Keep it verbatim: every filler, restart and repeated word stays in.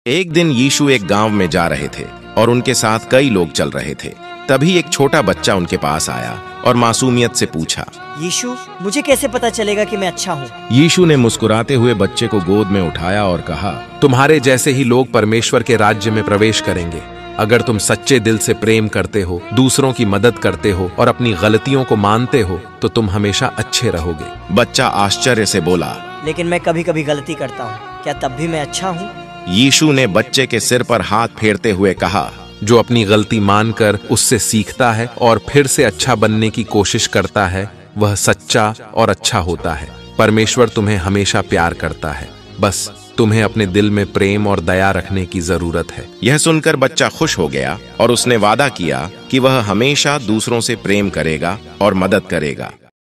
एक दिन यीशु एक गांव में जा रहे थे और उनके साथ कई लोग चल रहे थे। तभी एक छोटा बच्चा उनके पास आया और मासूमियत से पूछा, यीशु, मुझे कैसे पता चलेगा कि मैं अच्छा हूँ? यीशु ने मुस्कुराते हुए बच्चे को गोद में उठाया और कहा, तुम्हारे जैसे ही लोग परमेश्वर के राज्य में प्रवेश करेंगे। अगर तुम सच्चे दिल से प्रेम करते हो, दूसरों की मदद करते हो और अपनी गलतियों को मानते हो तो तुम हमेशा अच्छे रहोगे। बच्चा आश्चर्य से बोला, लेकिन मैं कभी कभी गलती करता हूँ, क्या तब भी मैं अच्छा हूँ? यीशु ने बच्चे के सिर पर हाथ फेरते हुए कहा, जो अपनी गलती मानकर उससे सीखता है और फिर से अच्छा बनने की कोशिश करता है, वह सच्चा और अच्छा होता है। परमेश्वर तुम्हें हमेशा प्यार करता है, बस तुम्हें अपने दिल में प्रेम और दया रखने की जरूरत है। यह सुनकर बच्चा खुश हो गया और उसने वादा किया कि वह हमेशा दूसरों से प्रेम करेगा और मदद करेगा।